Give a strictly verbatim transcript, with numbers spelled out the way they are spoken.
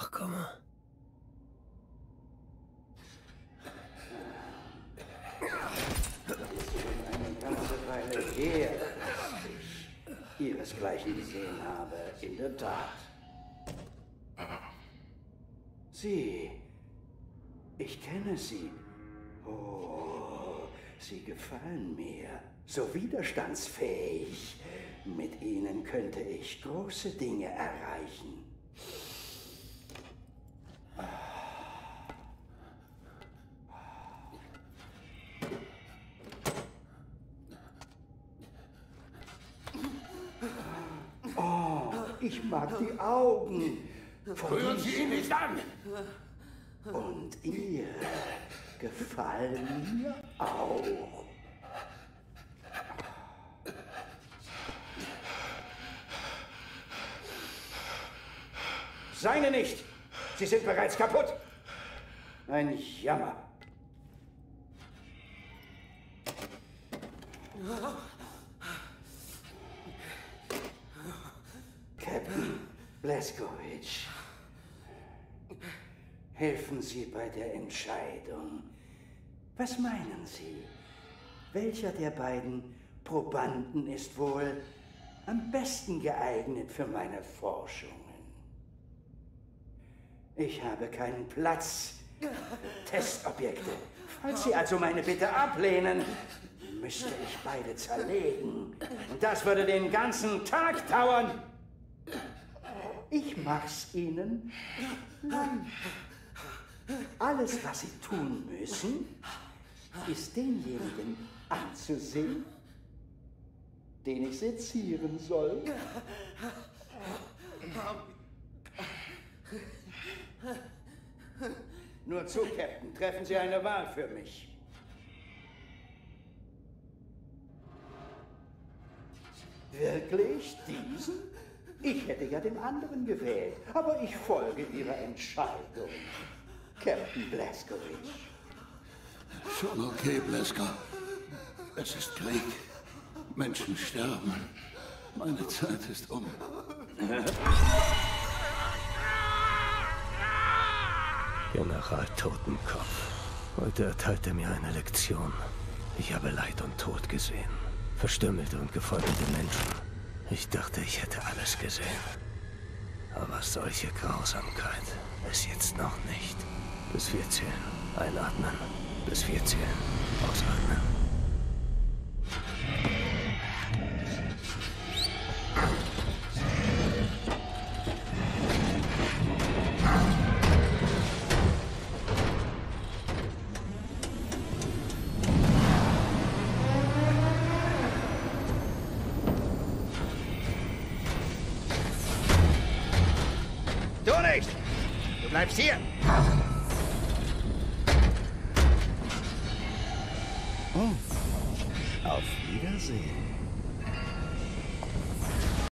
Ach, komm mal. Das ist schon eine ganze Weile her, dass ich ihresgleichen gesehen habe. In der Tat. Sie. Ich kenne Sie. Oh, Sie gefallen mir. So widerstandsfähig. Mit Ihnen könnte ich große Dinge erreichen. Oh, ich mag die Augen. Rühren Sie ihn nicht an! Und ihr gefallen mir auch. Seine nicht! Sie sind bereits kaputt! Ein Jammer. Captain Blazkowicz, helfen Sie bei der Entscheidung. Was meinen Sie? Welcher der beiden Probanden ist wohl am besten geeignet für meine Forschungen? Ich habe keinen Platz für Testobjekte. Falls Sie also meine Bitte ablehnen, müsste ich beide zerlegen. Und das würde den ganzen Tag dauern. Ich mach's Ihnen leicht. Alles, was Sie tun müssen, ist denjenigen anzusehen, den ich sezieren soll. Nur zu, Captain. Treffen Sie eine Wahl für mich. Wirklich? Diesen? Ich hätte ja den anderen gewählt, aber ich folge Ihrer Entscheidung, Captain Blazkowicz. Schon okay, Blasker. Es ist Krieg. Menschen sterben. Meine Zeit ist um. General Totenkopf. Heute erteilt er mir eine Lektion. Ich habe Leid und Tod gesehen. Verstümmelte und gefolterte Menschen. Ich dachte, ich hätte alles gesehen. Aber solche Grausamkeit bis jetzt noch nicht. Bis vier zählen. Einatmen. Bis vier zählen. Ausatmen. Du nicht! Du bleibst hier! Oh, auf Wiedersehen.